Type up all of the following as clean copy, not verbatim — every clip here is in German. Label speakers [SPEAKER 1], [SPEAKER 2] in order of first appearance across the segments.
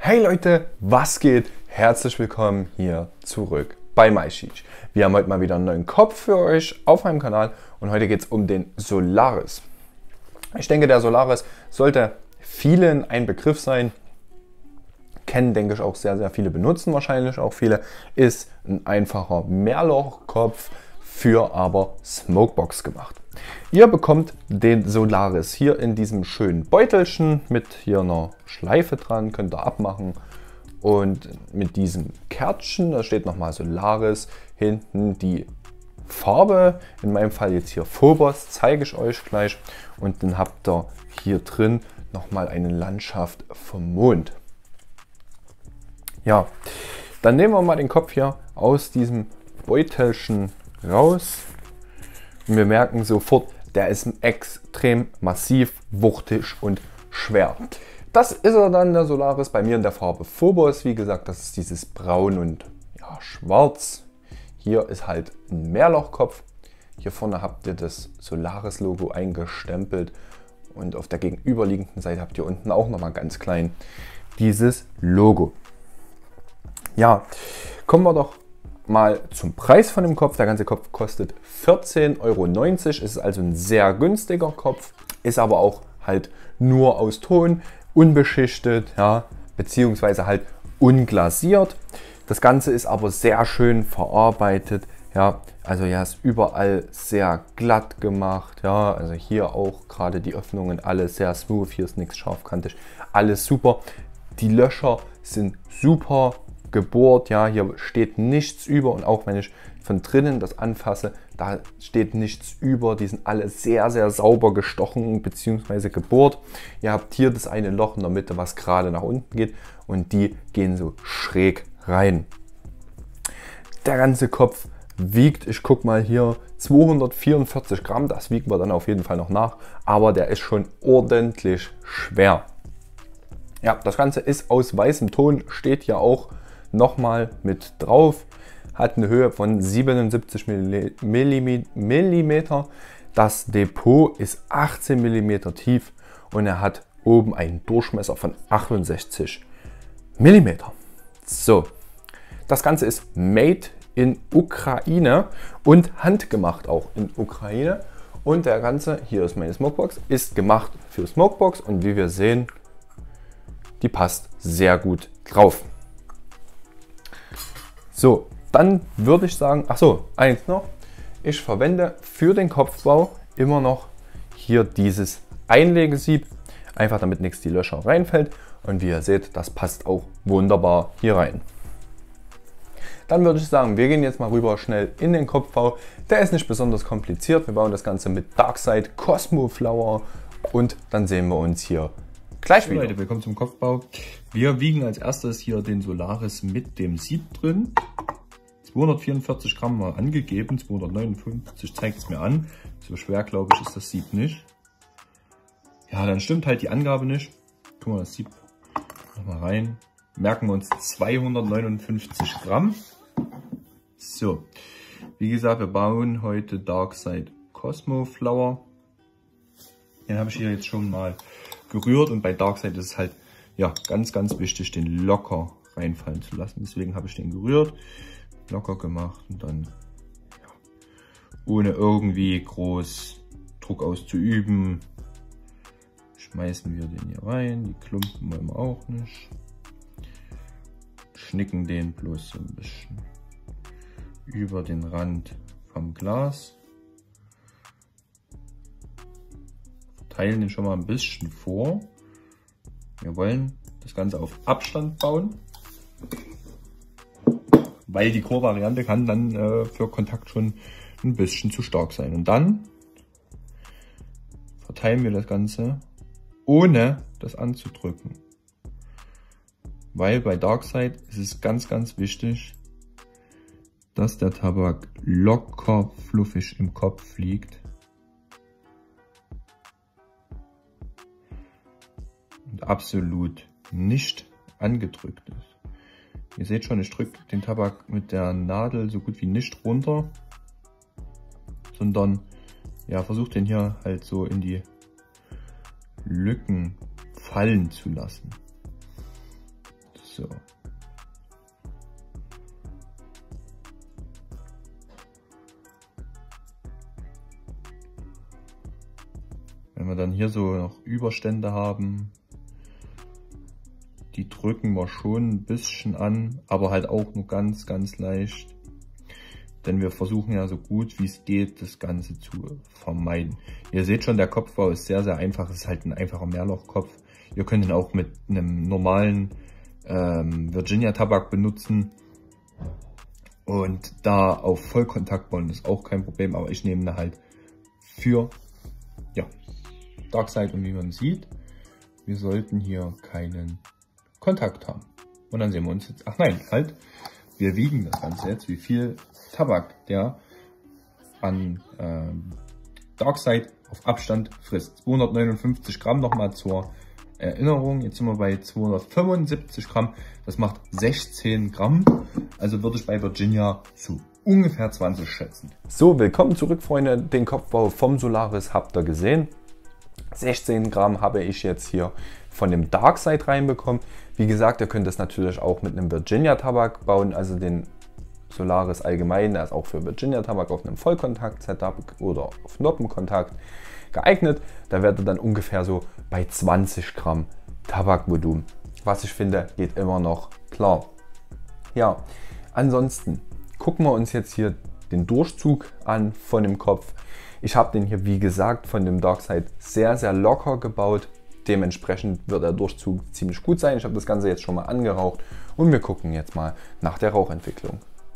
[SPEAKER 1] Hey Leute, was geht? Herzlich willkommen hier zurück bei MySheech. Wir haben heute mal wieder einen neuen Kopf für euch auf meinem Kanal und heute geht es um den Solaris. Ich denke, der Solaris sollte vielen ein Begriff sein. Kennen, denke ich, auch sehr viele, benutzen wahrscheinlich auch viele. Ist ein einfacher Mehrlochkopf für aber Smokebox gemacht. Ihr bekommt den Solaris hier in diesem schönen Beutelchen mit hier einer Schleife dran, könnt ihr abmachen. Und mit diesem Kärtchen, da steht nochmal Solaris, hinten die Farbe, in meinem Fall jetzt hier Phobos, zeige ich euch gleich. Und dann habt ihr hier drin nochmal eine Landschaft vom Mond. Ja, dann nehmen wir mal den Kopf hier aus diesem Beutelchen raus. Und wir merken sofort, der ist extrem massiv, wuchtig und schwer. Das ist er dann, der Solaris, bei mir in der Farbe Phobos. Wie gesagt, das ist dieses Braun und ja, Schwarz. Hier ist halt ein Mehrlochkopf. Hier vorne habt ihr das Solaris-Logo eingestempelt. Und auf der gegenüberliegenden Seite habt ihr unten auch nochmal ganz klein dieses Logo. Ja, kommen wir doch mal zum Preis von dem Kopf. Der ganze Kopf kostet 14,90 €. Ist also ein sehr günstiger Kopf, ist aber auch halt nur aus Ton, unbeschichtet, ja, beziehungsweise halt unglasiert. Das Ganze ist aber sehr schön verarbeitet. Ja, also ja, ist überall sehr glatt gemacht. Ja, also hier auch gerade die Öffnungen alle sehr smooth. Hier ist nichts scharfkantig, alles super. Die Löcher sind super gebohrt, ja, hier steht nichts über und auch wenn ich von drinnen das anfasse, da steht nichts über, die sind alle sehr sauber gestochen bzw. gebohrt. Ihr habt hier das eine Loch in der Mitte, was gerade nach unten geht und die gehen so schräg rein. Der ganze Kopf wiegt, ich gucke mal hier, 244 Gramm, das wiegen wir dann auf jeden Fall noch nach, aber der ist schon ordentlich schwer. Ja, das Ganze ist aus weißem Ton, steht hier auch nochmal mit drauf, hat eine Höhe von 77 mm. Das Depot ist 18 mm tief und er hat oben einen Durchmesser von 68 mm. So, das Ganze ist made in Ukraine und handgemacht auch in Ukraine. Und der ganze, hier ist meine Smokebox, ist gemacht für Smokebox und wie wir sehen, die passt sehr gut drauf. So, dann würde ich sagen, ach so, eins noch. Ich verwende für den Kopfbau immer noch hier dieses Einlegesieb, einfach damit nichts die Löcher reinfällt. Und wie ihr seht, das passt auch wunderbar hier rein. Dann würde ich sagen, wir gehen jetzt mal rüber schnell in den Kopfbau. Der ist nicht besonders kompliziert. Wir bauen das Ganze mit Darkside Cosmoflower und dann sehen wir uns hier gleich wieder. Leute, willkommen zum Kopfbau. Wir wiegen als erstes hier den Solaris mit dem Sieb drin. 244 Gramm mal angegeben, 259 zeigt es mir an. So schwer, glaube ich, ist das Sieb nicht. Ja, dann stimmt halt die Angabe nicht. Tun wir das Sieb nochmal rein. Merken wir uns 259 Gramm. So, wie gesagt, wir bauen heute Darkside Cosmoflower. Den habe ich hier jetzt schon mal gerührt und bei Darkside ist es halt ja ganz wichtig, den locker reinfallen zu lassen. Deswegen habe ich den gerührt, locker gemacht und dann ja, ohne irgendwie groß Druck auszuüben, schmeißen wir den hier rein. Die Klumpen wollen wir auch nicht. Schnicken den bloß so ein bisschen über den Rand vom Glas. Teilen den schon mal ein bisschen vor. Wir wollen das Ganze auf Abstand bauen, weil die Core-Variante kann dann für Kontakt schon ein bisschen zu stark sein. Und dann verteilen wir das Ganze, ohne das anzudrücken. Weil bei Darkside ist es ganz wichtig, dass der Tabak locker fluffig im Kopf liegt. Und absolut nicht angedrückt ist. Ihr seht schon, ich drücke den Tabak mit der Nadel so gut wie nicht runter, sondern ja, versuche den hier halt so in die Lücken fallen zu lassen. So. Wenn wir dann hier so noch Überstände haben, die drücken wir schon ein bisschen an, aber halt auch nur ganz, ganz leicht. Denn wir versuchen ja so gut wie es geht, das Ganze zu vermeiden. Ihr seht schon, der Kopfbau ist sehr, sehr einfach. Es ist halt ein einfacher Mehrlochkopf. Ihr könnt ihn auch mit einem normalen Virginia-Tabak benutzen. Und da auf Vollkontakt bauen ist auch kein Problem. Aber ich nehme ihn halt für Darkside. Und wie man sieht, wir sollten hier keinen Kontakt haben. Und dann sehen wir uns jetzt, ach nein, halt, wir wiegen das Ganze jetzt, wie viel Tabak der an Darkside auf Abstand frisst. 259 Gramm nochmal zur Erinnerung. Jetzt sind wir bei 275 Gramm. Das macht 16 Gramm. Also würde ich bei Virginia zu ungefähr 20 schätzen. So, willkommen zurück, Freunde. Den Kopfbau vom Solaris habt ihr gesehen. 16 Gramm habe ich jetzt hier von dem Darkside reinbekommen. Wie gesagt, ihr könnt das natürlich auch mit einem Virginia Tabak bauen, also den Solaris allgemein, der ist auch für Virginia Tabak auf einem Vollkontakt-Setup oder auf Noppenkontakt geeignet. Da werdet ihr dann ungefähr so bei 20 Gramm Tabakvolumen. Was ich finde, geht immer noch klar. Ja, ansonsten gucken wir uns jetzt hier den Durchzug an von dem Kopf. Ich habe den hier, wie gesagt, von dem Darkside sehr, sehr locker gebaut. Dementsprechend wird der Durchzug ziemlich gut sein. Ich habe das Ganze jetzt schon mal angeraucht und wir gucken jetzt mal nach der Rauchentwicklung.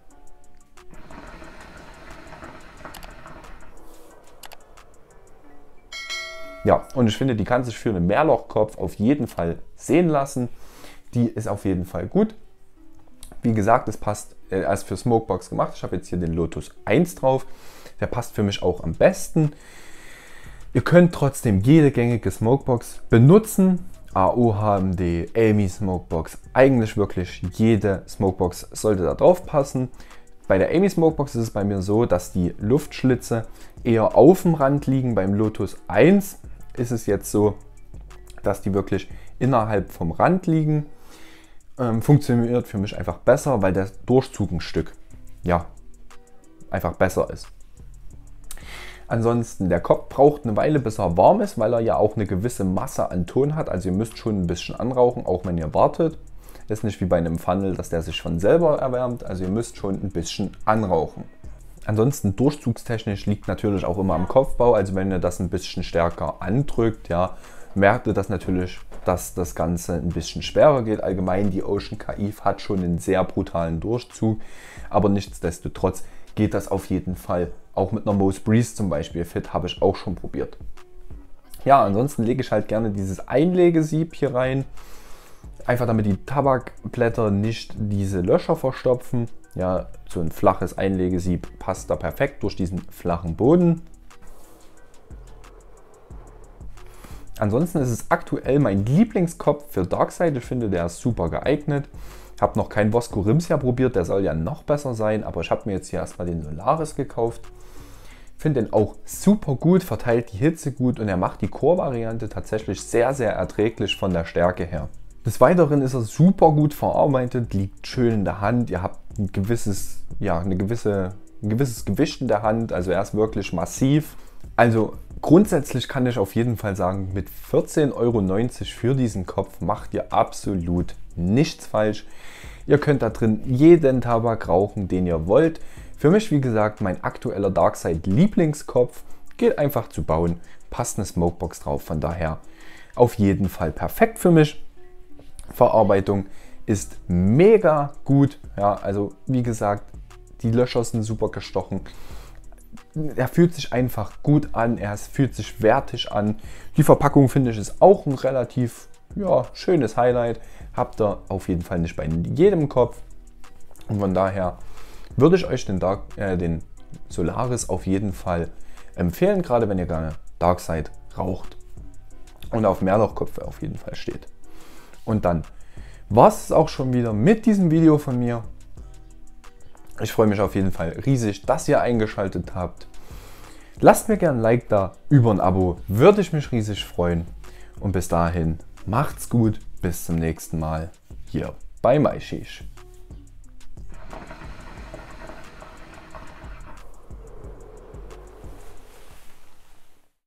[SPEAKER 1] Ja, und ich finde, die kann sich für einen Mehrlochkopf auf jeden Fall sehen lassen. Die ist auf jeden Fall gut. Wie gesagt, es passt als für Smokebox gemacht. Ich habe jetzt hier den Lotus 1 drauf. Der passt für mich auch am besten. Ihr könnt trotzdem jede gängige Smokebox benutzen. AO, HMD, AMI Smokebox. Eigentlich wirklich jede Smokebox sollte da drauf passen. Bei der AMI Smokebox ist es bei mir so, dass die Luftschlitze eher auf dem Rand liegen. Beim Lotus 1 ist es jetzt so, dass die wirklich innerhalb vom Rand liegen. Funktioniert für mich einfach besser, weil der Durchzug ein Stück einfach besser ist. Ansonsten, der Kopf braucht eine Weile, bis er warm ist, weil er ja auch eine gewisse Masse an Ton hat. Also ihr müsst schon ein bisschen anrauchen, auch wenn ihr wartet. Ist nicht wie bei einem Funnel, dass der sich von selber erwärmt. Also ihr müsst schon ein bisschen anrauchen. Ansonsten durchzugstechnisch liegt natürlich auch immer am Kopfbau. Also wenn ihr das ein bisschen stärker andrückt, ja, merkt ihr das natürlich, dass das Ganze ein bisschen schwerer geht. Allgemein die Ocean Kaif hat schon einen sehr brutalen Durchzug. Aber nichtsdestotrotz geht das auf jeden Fall. Auch mit einer Mose Breeze zum Beispiel fit habe ich auch schon probiert. Ja, ansonsten lege ich halt gerne dieses Einlegesieb hier rein. Einfach damit die Tabakblätter nicht diese Löcher verstopfen. Ja, so ein flaches Einlegesieb passt da perfekt durch diesen flachen Boden. Ansonsten ist es aktuell mein Lieblingskopf für Darkside. Ich finde, der ist super geeignet. Ich habe noch keinen Vosco Rimsia probiert, der soll ja noch besser sein, aber ich habe mir jetzt hier erstmal den Solaris gekauft. Finde den auch super gut, verteilt die Hitze gut und er macht die Core-Variante tatsächlich sehr, sehr erträglich von der Stärke her. Des Weiteren ist er super gut verarbeitet, liegt schön in der Hand. Ihr habt ein gewisses Gewicht in der Hand, also er ist wirklich massiv. Also grundsätzlich kann ich auf jeden Fall sagen, mit 14,90 € für diesen Kopf macht ihr absolut nichts falsch. Ihr könnt da drin jeden Tabak rauchen, den ihr wollt. Für mich, wie gesagt, mein aktueller Darkside Lieblingskopf. Geht einfach zu bauen, passt eine Smokebox drauf, von daher auf jeden Fall perfekt für mich. Verarbeitung ist mega gut. Ja, also wie gesagt, die Löcher sind super gestochen. Er fühlt sich einfach gut an, er fühlt sich wertig an. Die Verpackung, finde ich, ist auch ein relativ schönes Highlight. Habt ihr auf jeden Fall nicht bei jedem Kopf. Und von daher würde ich euch den Solaris auf jeden Fall empfehlen, gerade wenn ihr gerne Darkside raucht und auf Mehrlochköpfe auf jeden Fall steht. Und dann war es auch schon wieder mit diesem Video von mir. Ich freue mich auf jeden Fall riesig, dass ihr eingeschaltet habt. Lasst mir gerne ein Like da, über ein Abo würde ich mich riesig freuen. Und bis dahin, macht's gut, bis zum nächsten Mal hier bei Maischisch.